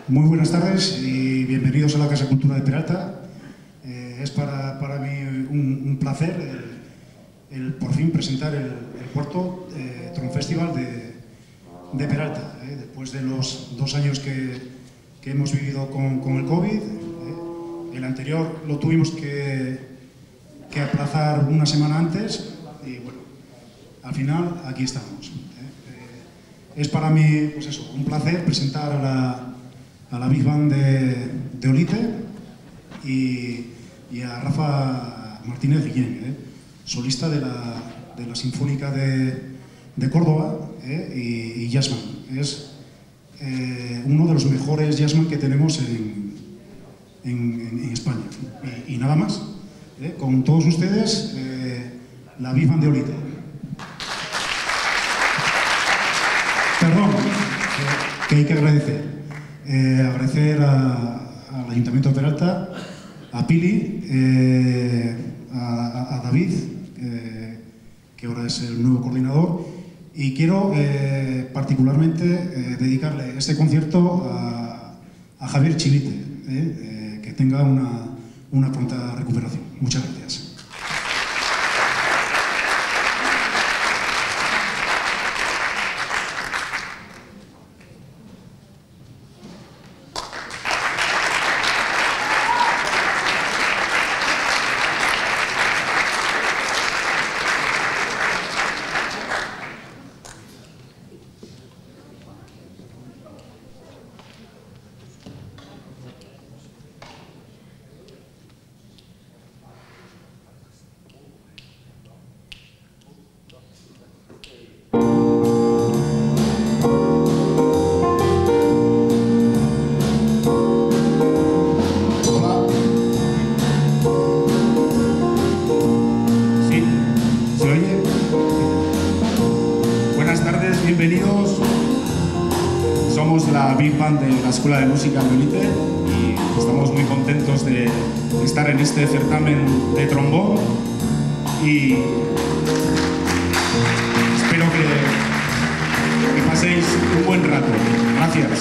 Muy buenas tardes y bienvenidos a la Casa Cultura de Peralta. Es para mí un placer el por fin presentar el cuarto Tron Festival de Peralta. Después de los 2 años que hemos vivido con el COVID, el anterior lo tuvimos que aplazar una semana antes y bueno, al final aquí estamos. Es para mí, pues eso, un placer presentar a la Big Band de Olite y a Rafa Martínez Guillén, solista de la Sinfónica de Córdoba y jazzman. Es uno de los mejores jazzman que tenemos en España. Y nada más. Con todos ustedes, la Big Band de Olite. Perdón, que hay que agradecer. Agradecer al Ayuntamiento de Peralta, a Pili, a David, que ahora es el nuevo coordinador, y quiero particularmente dedicarle este concierto a Javier Chivite, que tenga una pronta recuperación. Muchas gracias. Bienvenidos, somos la Big Band de la Escuela de Música de Olite y estamos muy contentos de estar en este certamen de trombón y espero que paséis un buen rato. Gracias.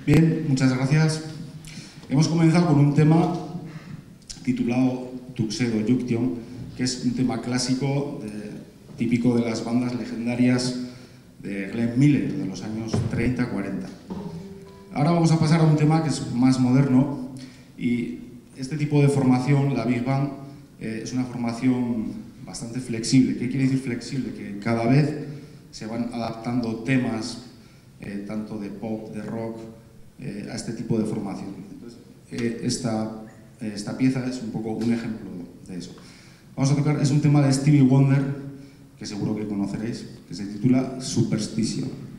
Bien, muchas gracias. Hemos comenzado con un tema titulado Tuxedo Junction, que es un tema clásico típico de las bandas legendarias de Glenn Miller de los años 30-40. Ahora vamos a pasar a un tema que es más moderno y este tipo de formación, la Big Band, es una formación bastante flexible. ¿Qué quiere decir flexible? Que cada vez se van adaptando temas, tanto de pop, de rock, a este tipo de formación. Entonces, esta pieza es un poco un ejemplo de eso. Vamos a tocar, es un tema de Stevie Wonder, que seguro que conoceréis, que se titula Superstition.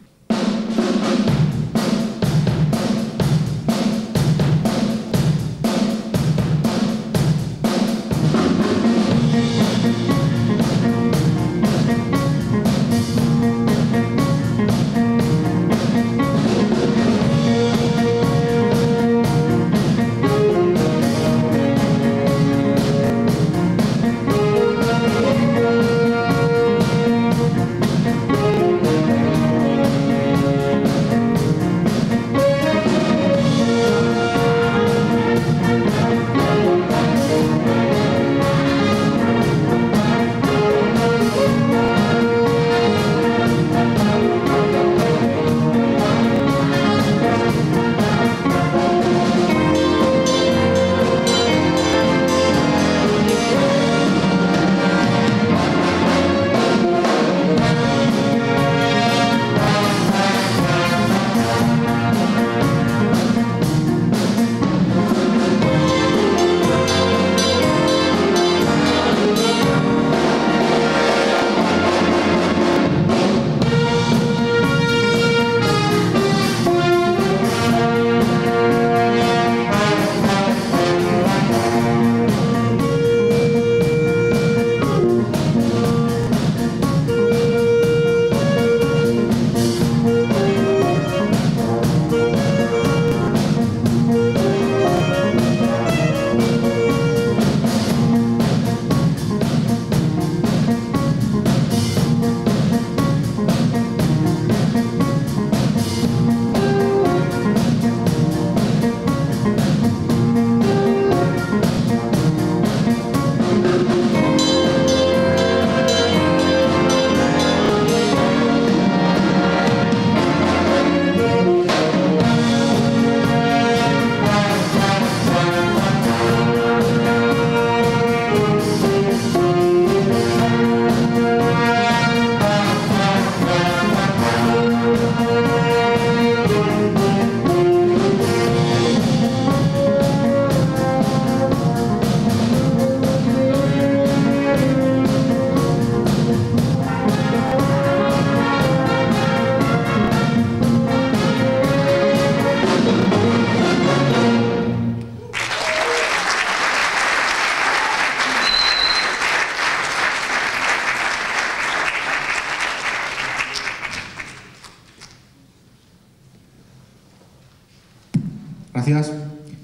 Gracias.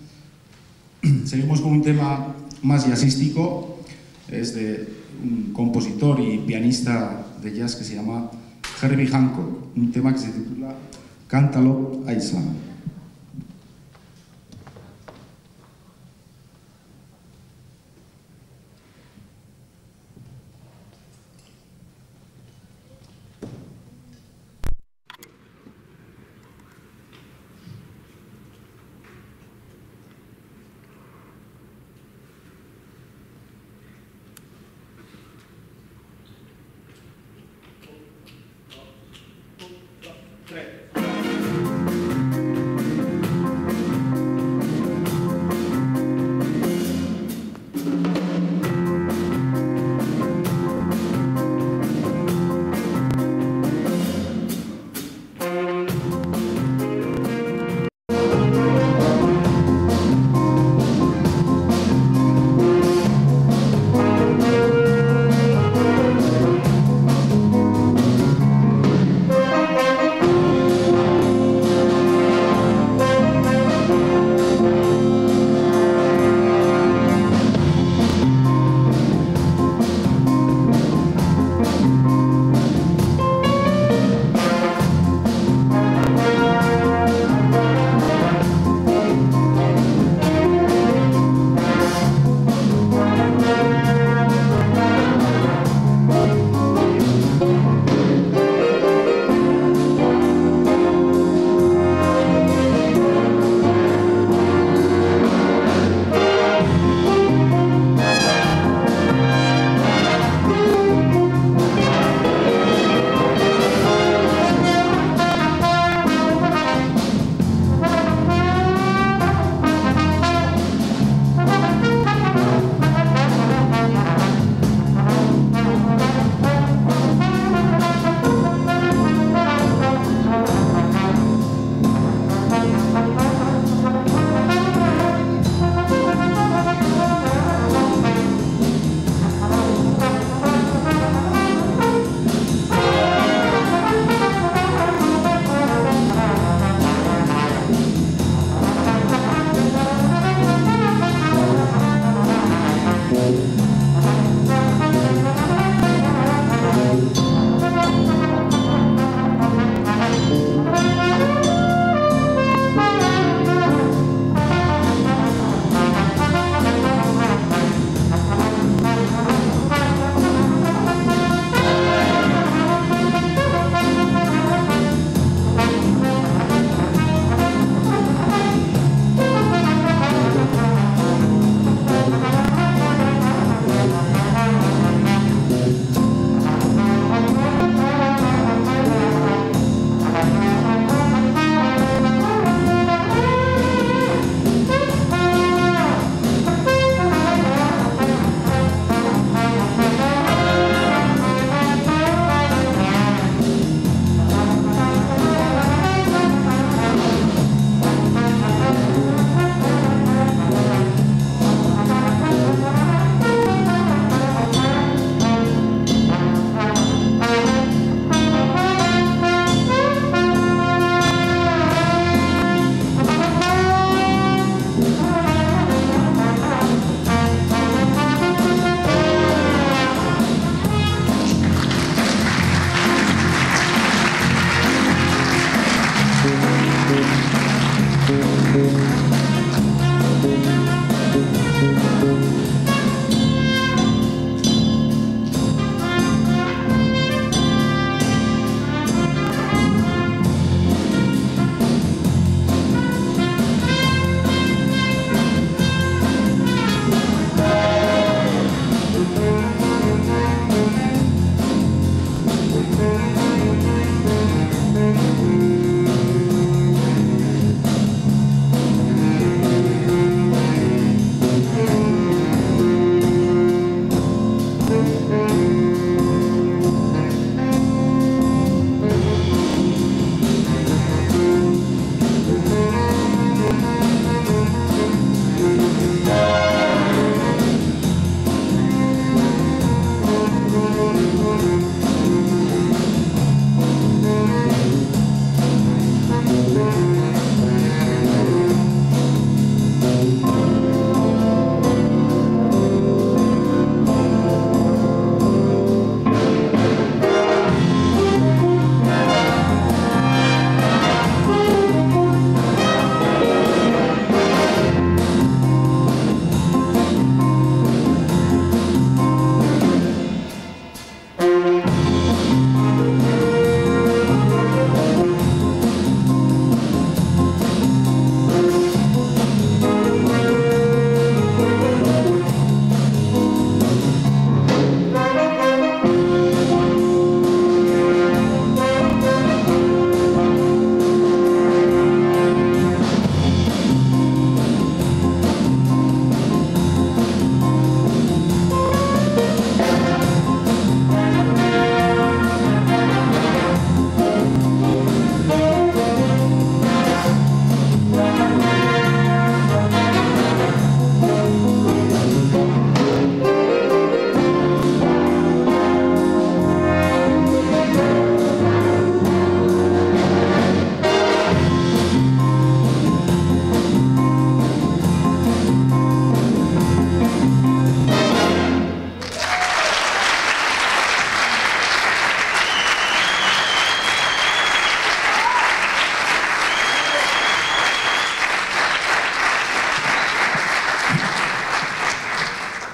Seguimos con un tema más jazzístico. Es de un compositor y pianista de jazz que se llama Herbie Hancock. Un tema que se titula Cantaloupe Island.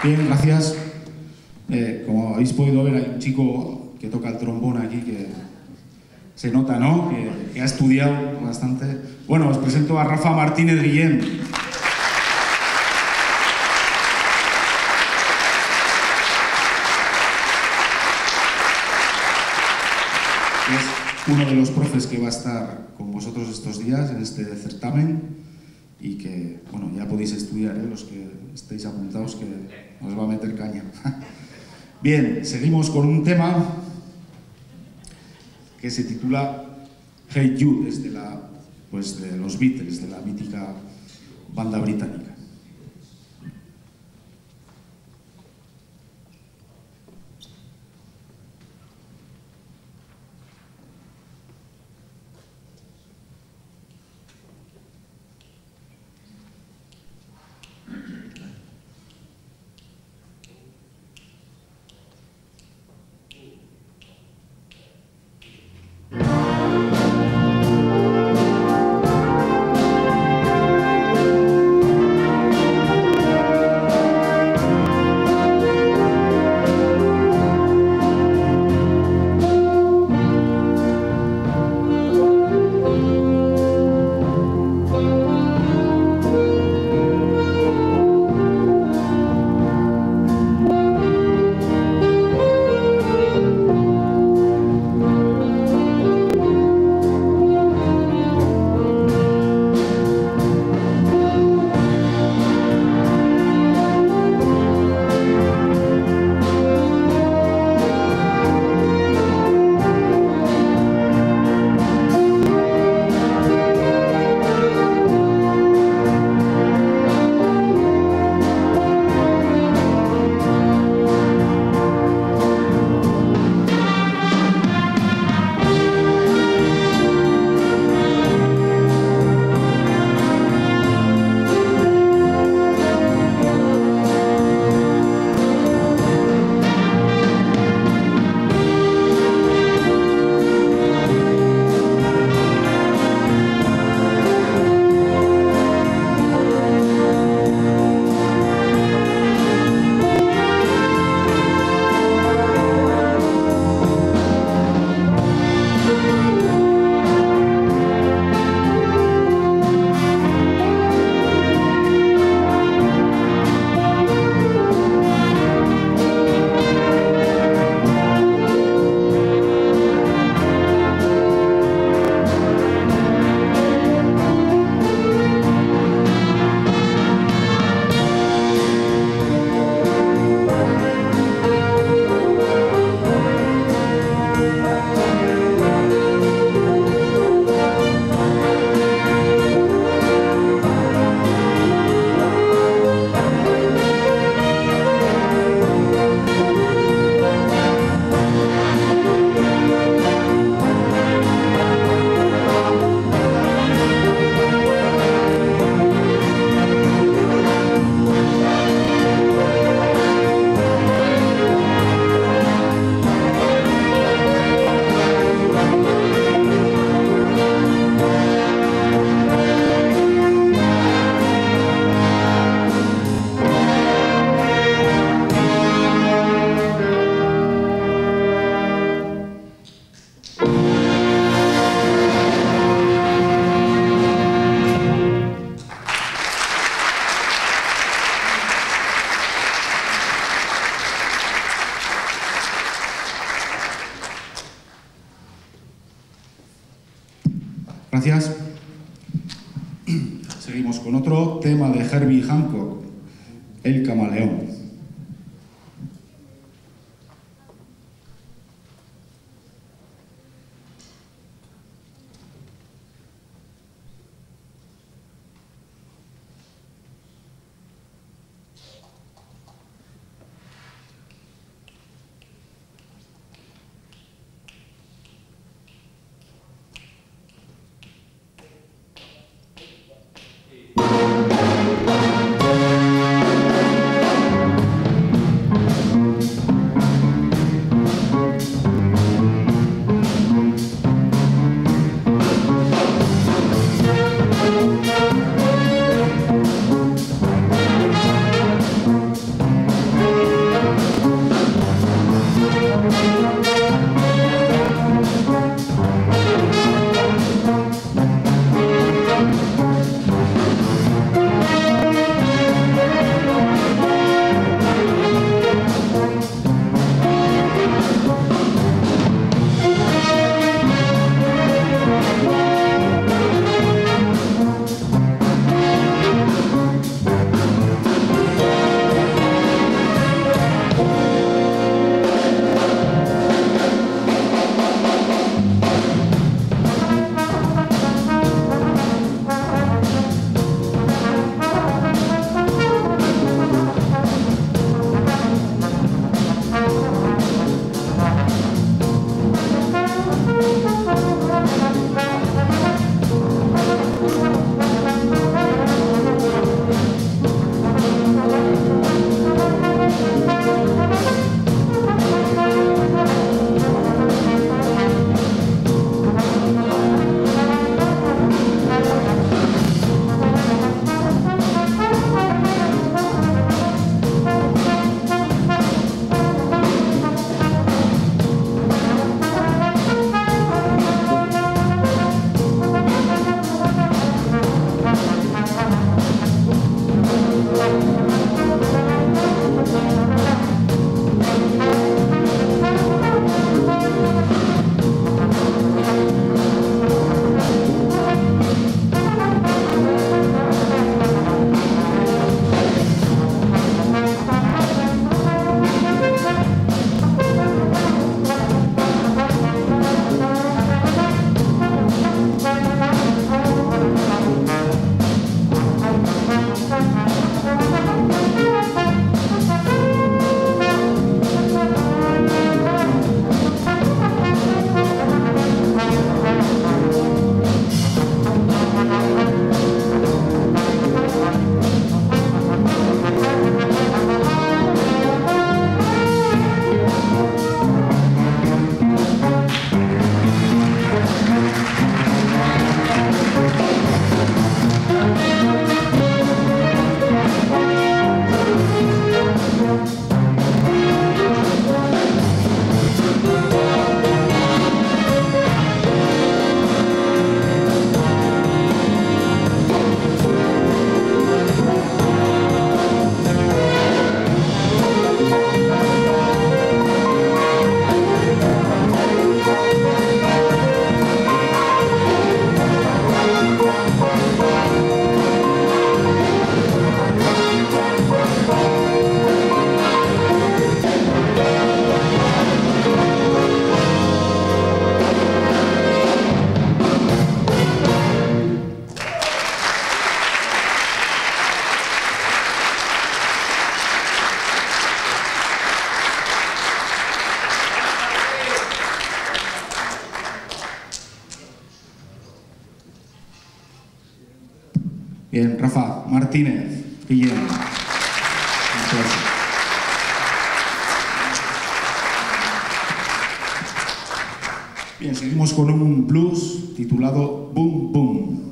Bien, gracias. Como habéis podido ver, hay un chico que toca el trombón aquí que se nota, ¿no? Que ha estudiado bastante. Bueno, os presento a Rafa Martínez Guillén. Es uno de los profes que va a estar con vosotros estos días en este certamen y que, bueno, ya podéis estudiar, los que estéis apuntados, que os va a meter caña. Bien, seguimos con un tema que se titula Hey Jude, es de los Beatles, de la mítica banda británica. Gracias. Seguimos con otro tema de Herbie Hancock, El Camaleón. Bien, Rafa Martínez, Guillén. Un aplauso. Bien, seguimos con un blues titulado Boom Boom.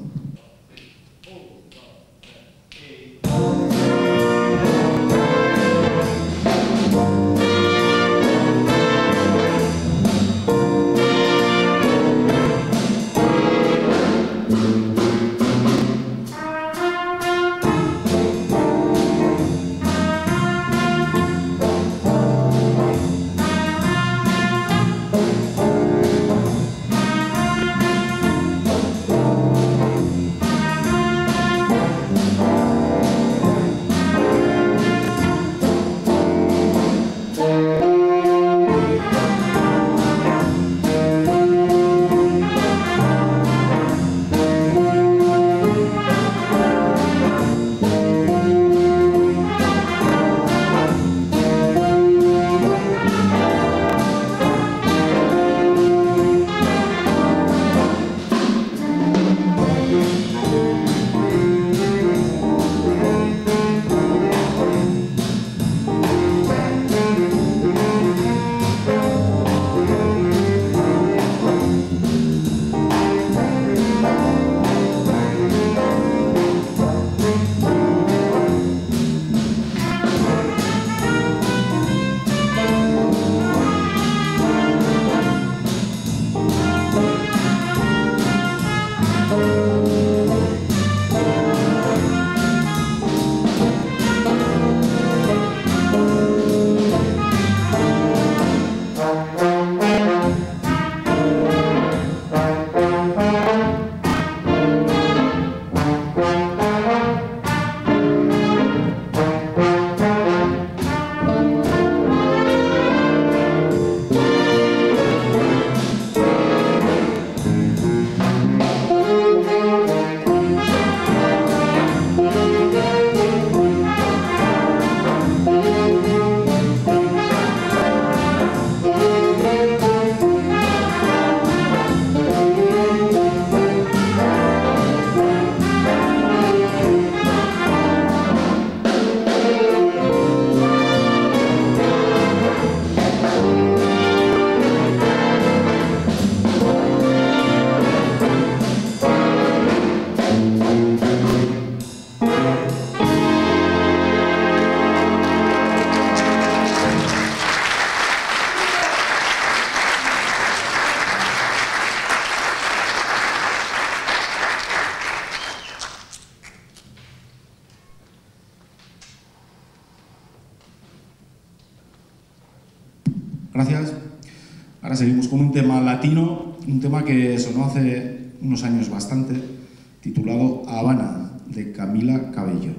Gracias. Ahora seguimos con un tema latino, un tema que sonó hace unos años bastante, titulado Habana, de Camila Cabello.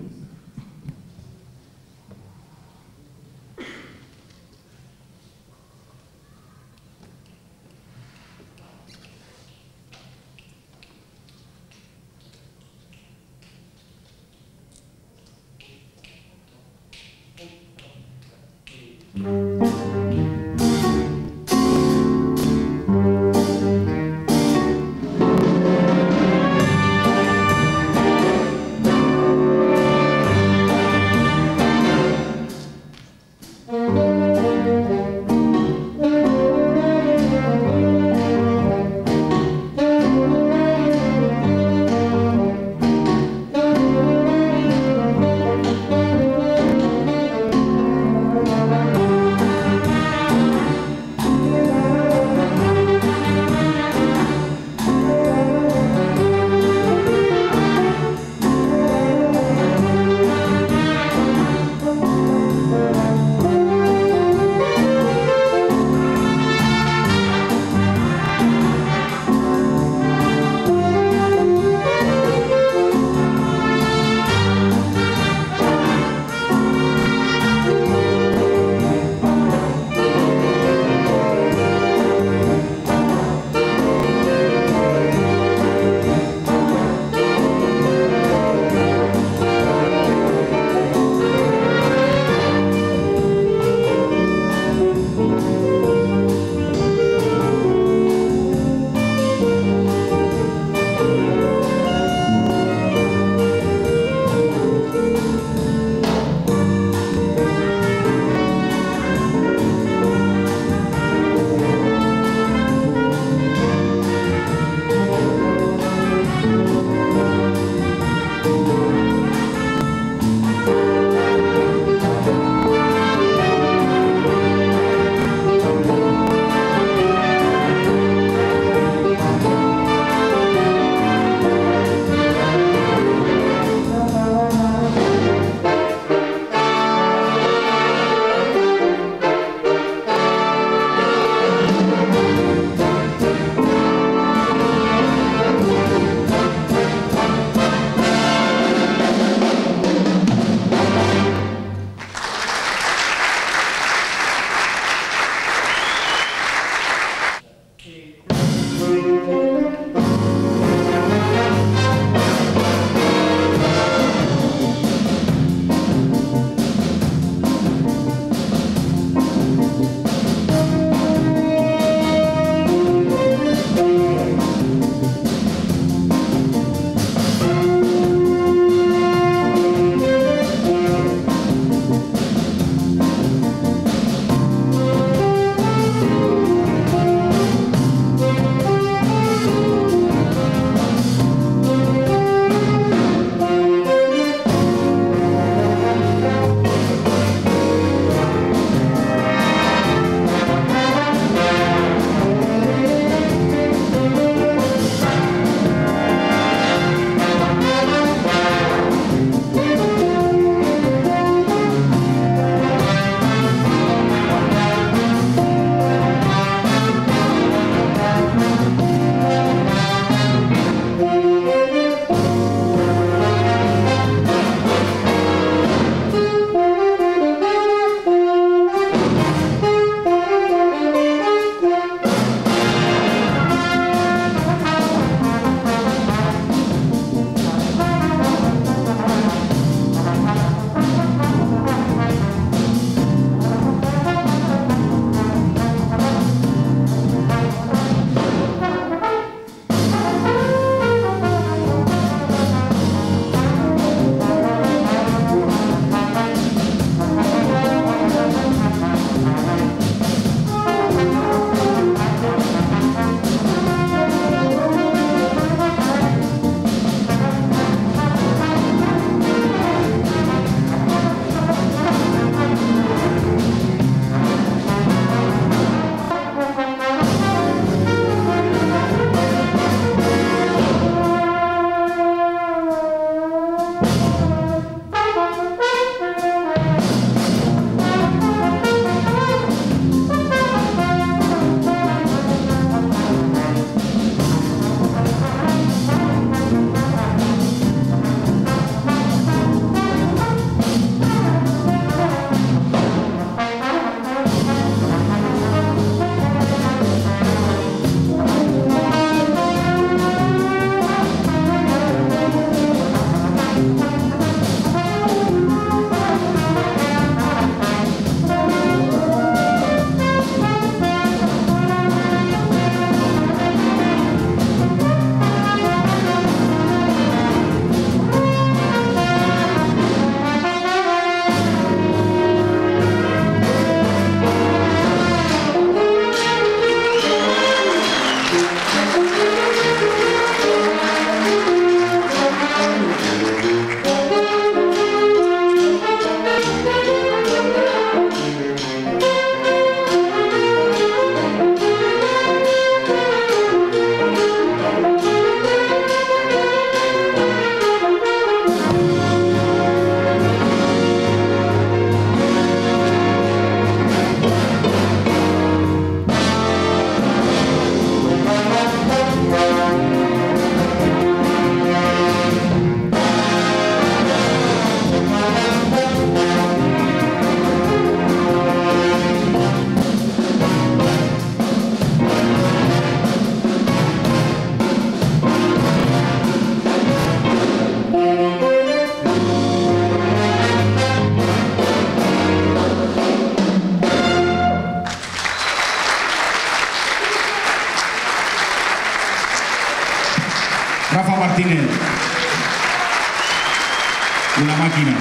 una máquina.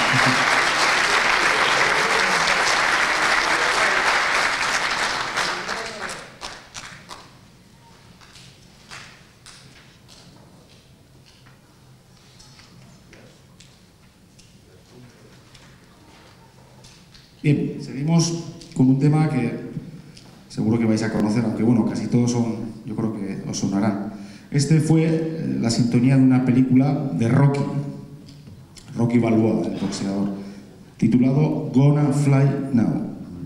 Bien, seguimos con un tema que seguro que vais a conocer, aunque bueno, casi todos son, yo creo que os sonarán. Este fue la sintonía de una película de Rocky Balboa, el boxeador, titulado Gonna Fly Now.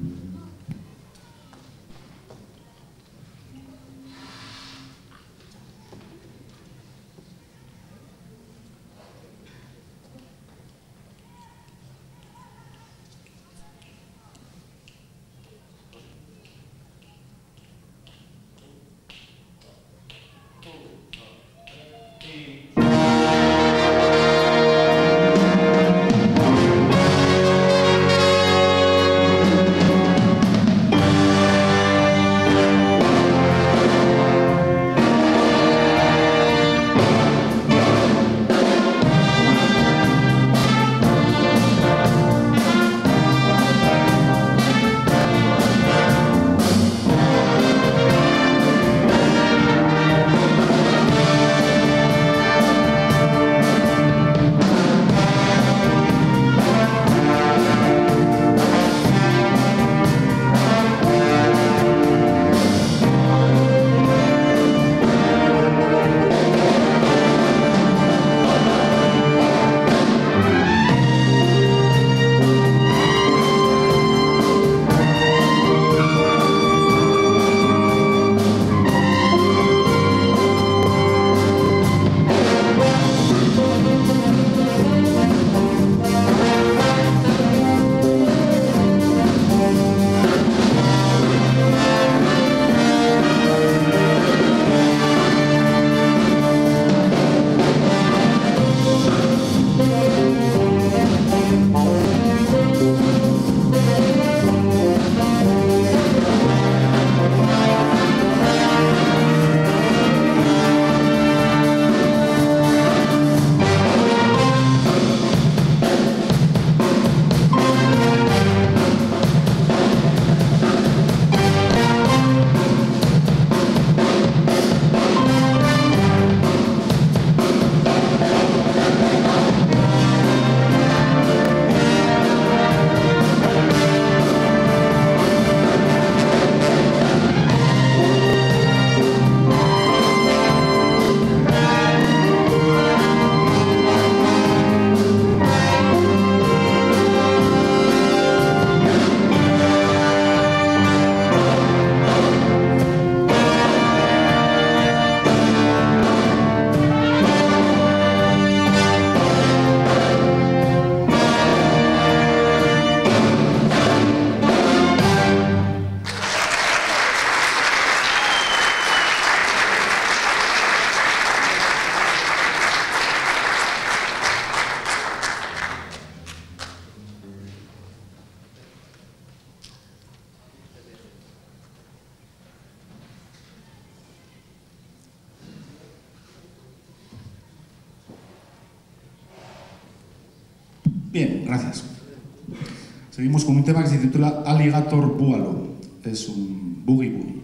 Bien, gracias. Seguimos con un tema que se titula Alligator Boogaloo. Es un boogie boogie.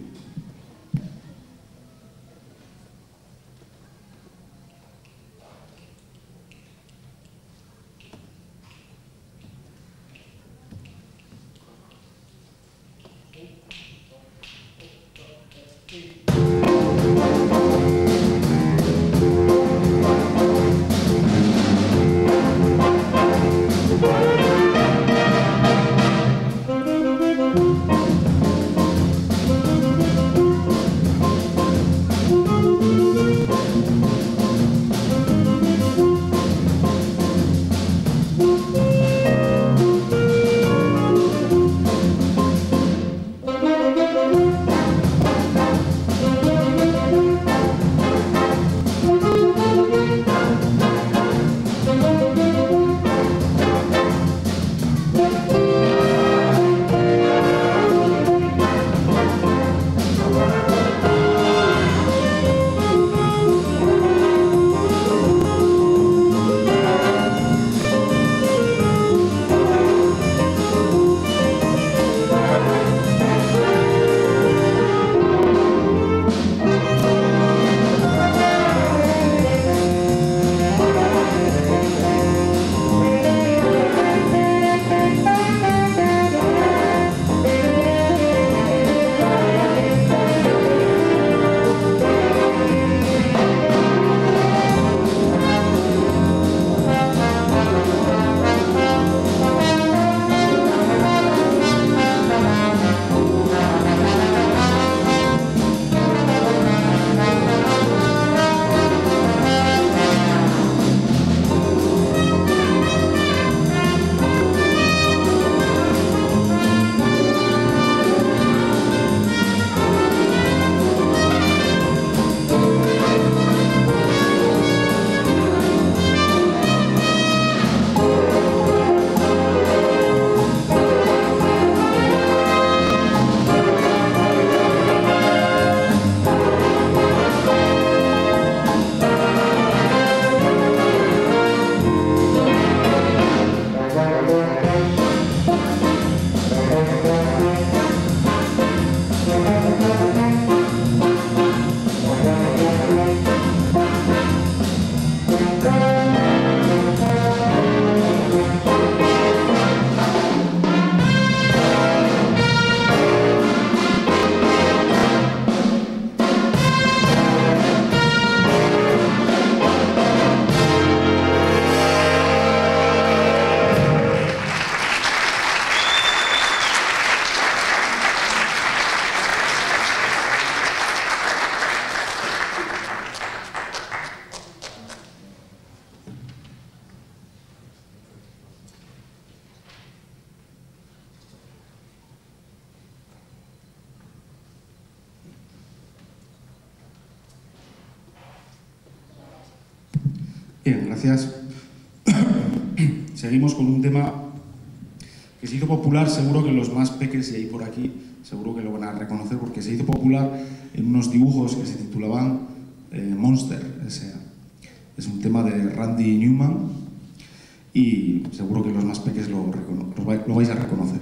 Bien, gracias. Seguimos con un tema que se hizo popular, seguro que los más peques y ahí por aquí, seguro que lo van a reconocer, porque se hizo popular en unos dibujos que se titulaban Monster S.A. Es un tema de Randy Newman y seguro que los más peques lo vais a reconocer.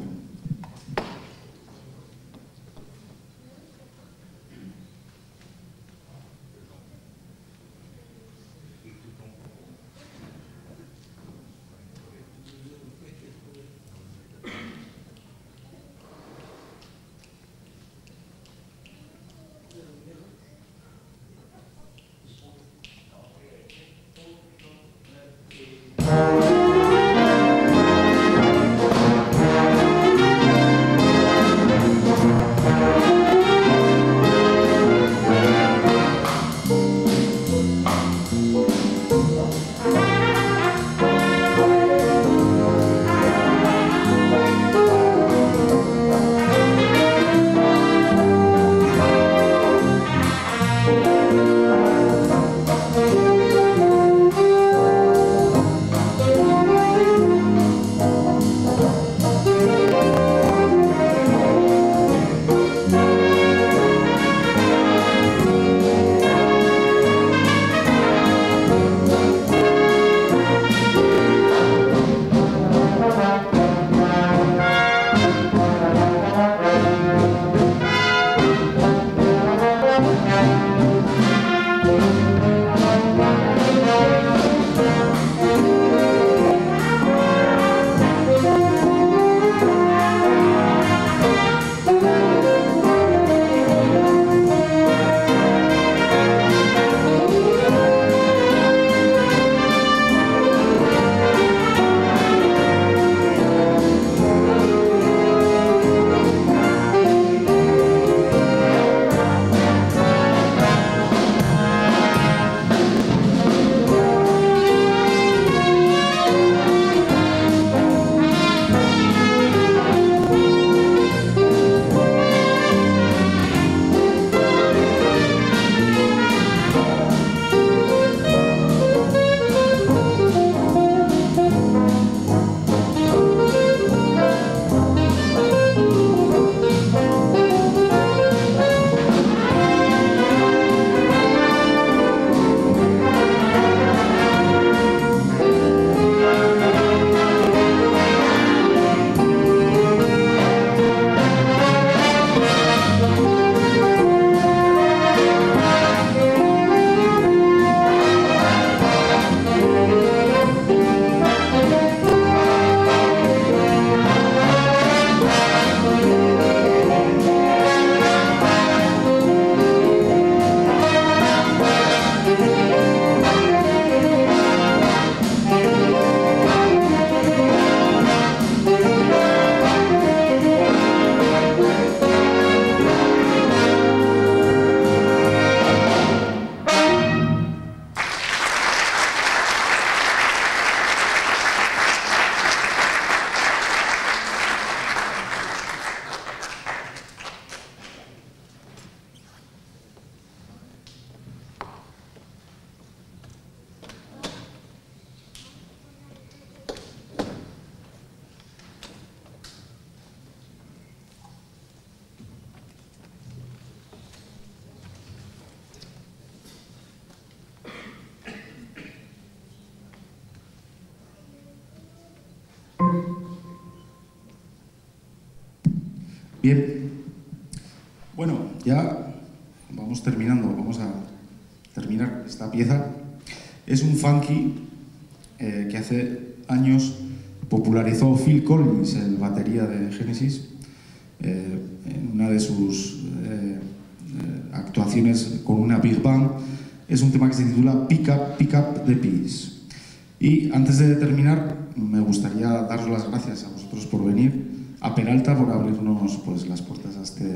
Bien, bueno, ya vamos terminando, vamos a terminar esta pieza. Es un funky que hace años popularizó Phil Collins, el batería de Genesis, en una de sus actuaciones con una big band. Es un tema que se titula Pick Up the Peace. Y antes de terminar, me gustaría daros las gracias a vosotros por venir, a Peralta por abrirnos pues, las puertas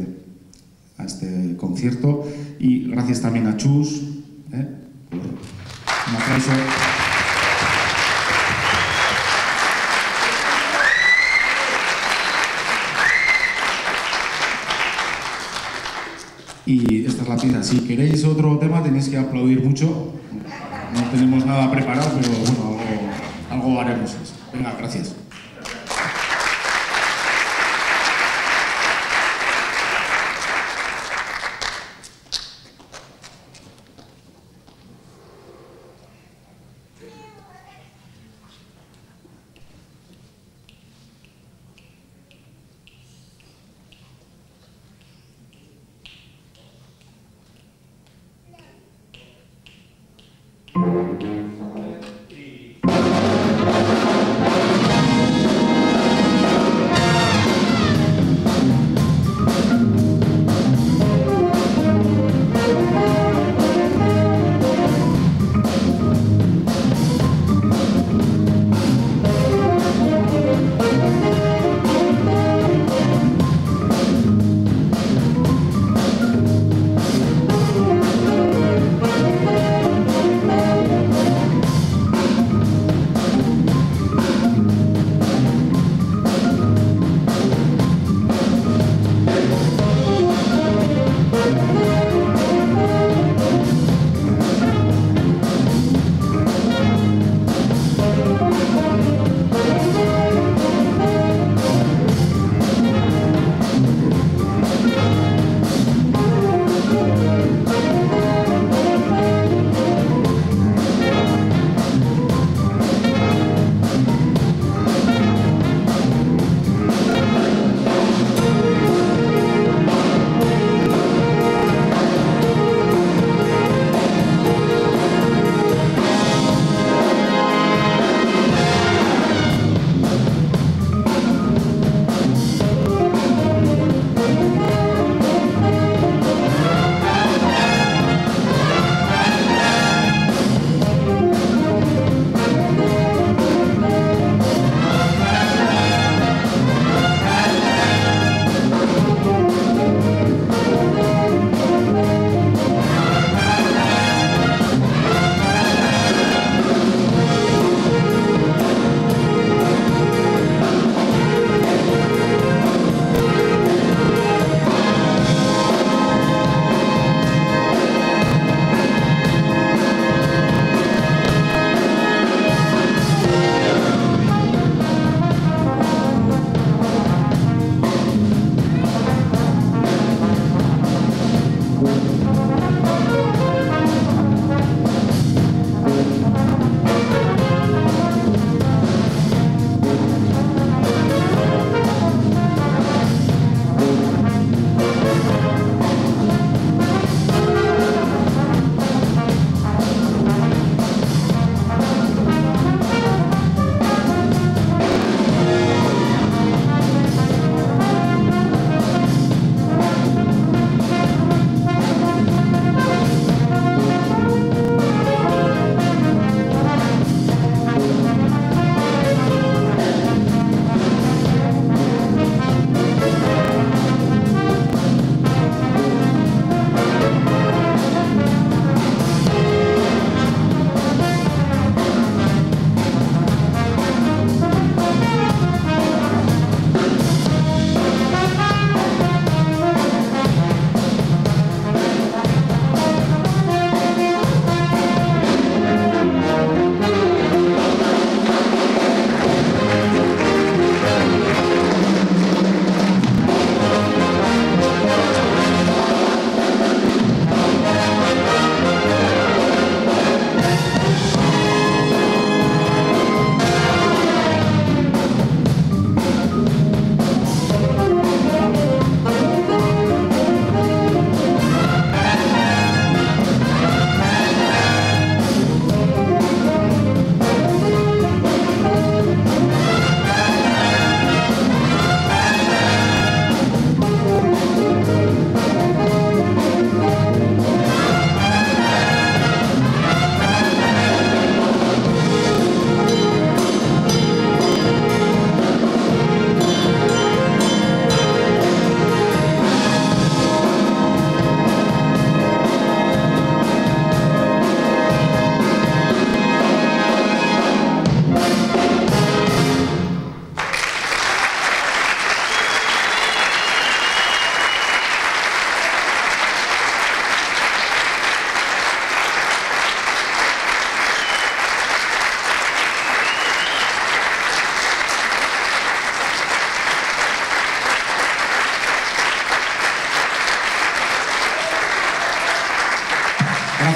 a este concierto, y gracias también a Chus por un aplauso. Y esta es la pieza. Si queréis otro tema tenéis que aplaudir mucho. No tenemos nada preparado, pero bueno, algo haremos. Venga, gracias.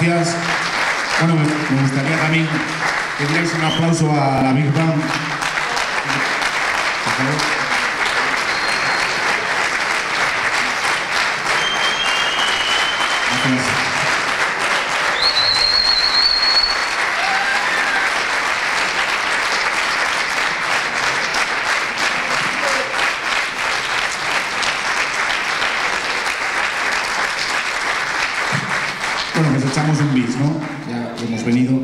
gracias. Bueno, me gustaría también que dierais un aplauso a la Big Band. Por favor. Gracias. Bueno, pues echamos un bis, ¿no? Ya hemos venido.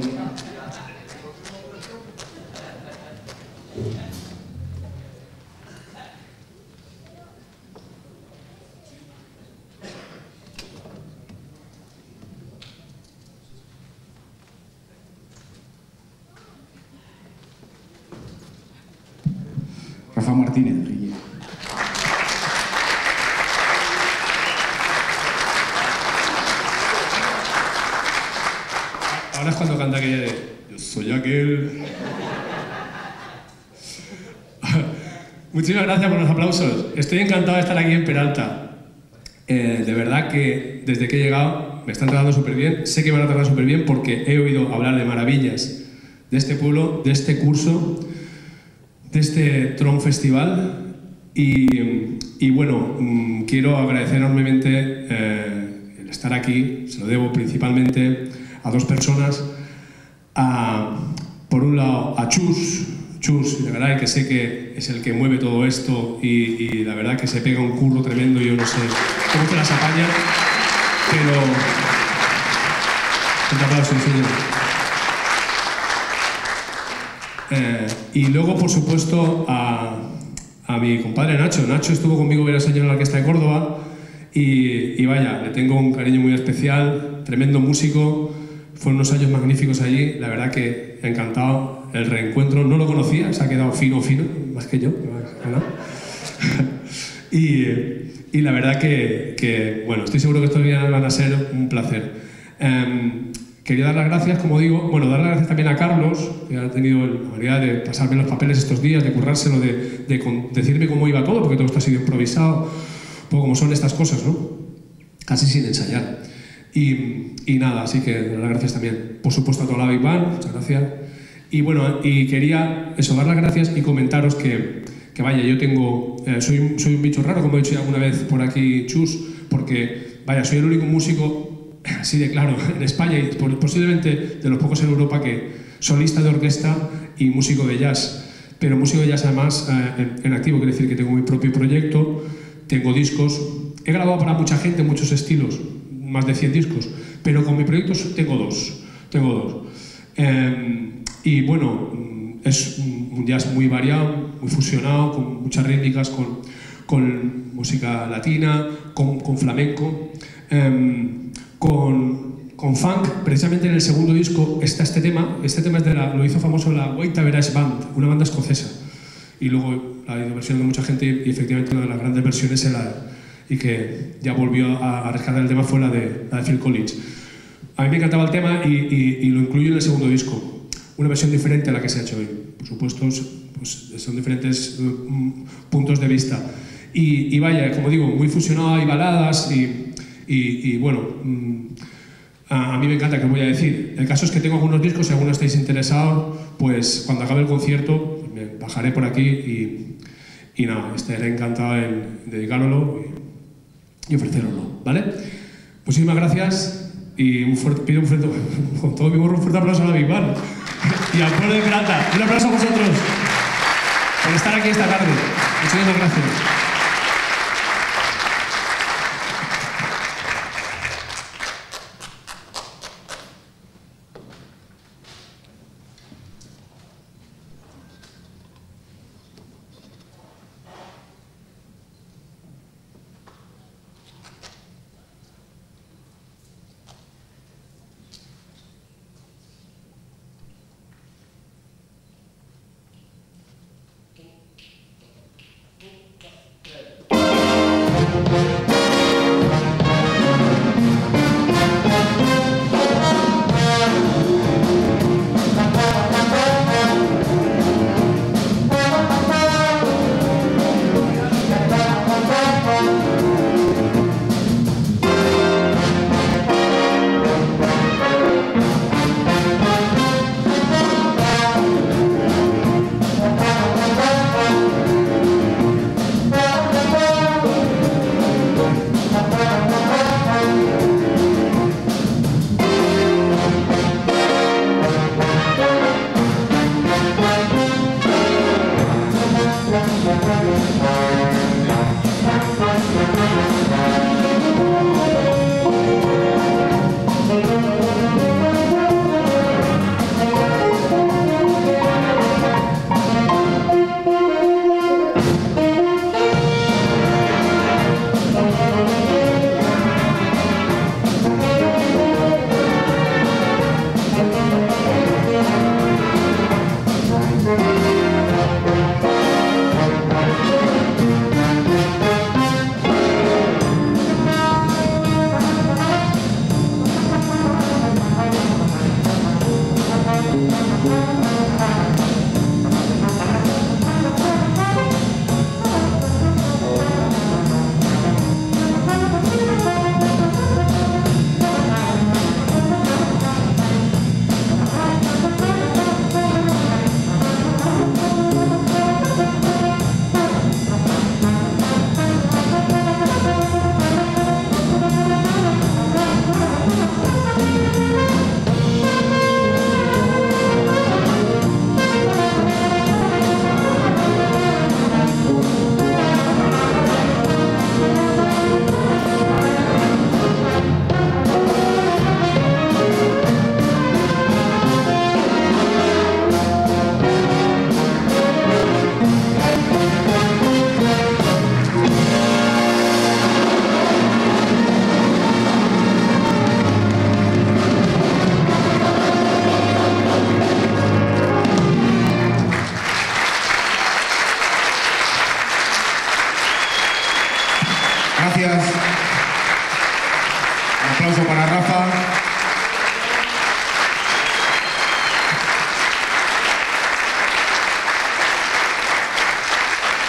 Rafa Martínez, Guille. Ahora es cuando canta aquella de yo soy aquel. Muchísimas gracias por los aplausos. Estoy encantado de estar aquí en Peralta. De verdad que desde que he llegado me están tratando súper bien. Sé que me van a tratar súper bien porque he oído hablar de maravillas de este pueblo, de este curso, de este Tron Festival. Y bueno, quiero agradecer enormemente el estar aquí. Se lo debo principalmente a dos personas. Por un lado, a Chus, de verdad que sé que es el que mueve todo esto y la verdad que se pega un curro tremendo. Yo no sé cómo te las apaña, pero... Un aplauso, señor. Y luego, por supuesto, a mi compadre Nacho. Nacho estuvo conmigo varios años en la Orquesta de Córdoba y vaya, le tengo un cariño muy especial, tremendo músico. Fueron unos años magníficos allí, la verdad que encantado. El reencuentro no lo conocía, se ha quedado fino, más que yo, ¿verdad? y la verdad que, bueno, estoy seguro que estos días van a ser un placer. Quería dar las gracias, como digo, bueno, dar las gracias también a Carlos, que ha tenido la habilidad de pasarme los papeles estos días, de currárselo, de decirme cómo iba todo, porque todo esto ha sido improvisado, un poco como son estas cosas, ¿no? Casi sin ensayar. Y nada, así que dar las gracias también, por supuesto, a toda la Big Band, muchas gracias. Y bueno, y quería eso, dar las gracias y comentaros que vaya, yo tengo, soy un bicho raro, como he dicho alguna vez por aquí, Chus, porque vaya, soy el único músico, así de claro, en España y posiblemente de los pocos en Europa que solista de orquesta y músico de jazz. Pero músico de jazz además en activo, quiere decir que tengo mi propio proyecto, tengo discos, he grabado para mucha gente, muchos estilos, más de 100 discos, pero con mi proyecto tengo dos. Y bueno, es un jazz muy variado, muy fusionado, con muchas rítmicas, con música latina, con flamenco, con funk. Precisamente en el segundo disco está este tema es lo hizo famoso la White Average Band, una banda escocesa. Y luego ha habido versión de mucha gente y efectivamente una de las grandes versiones y que ya volvió a rescatar el tema fue la de Phil Collins. A mí me encantaba el tema y lo incluyo en el segundo disco. Una versión diferente a la que se ha hecho hoy. Por supuesto, pues son diferentes puntos de vista. Y vaya, como digo, muy fusionado, hay baladas y bueno, a mí me encanta, que os voy a decir. El caso es que tengo algunos discos, si alguno estáis interesados, pues cuando acabe el concierto pues me bajaré por aquí y nada, estaré encantado en dedicároslo y ofrecéroslo, ¿vale? Muchísimas gracias y pido con todo mi gorro un fuerte aplauso a la Big Band y al pueblo de Peralta. Un aplauso a vosotros por estar aquí esta tarde. Muchísimas gracias.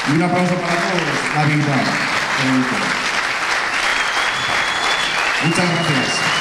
Y un aplauso para todos, la Big Band. Muchas gracias.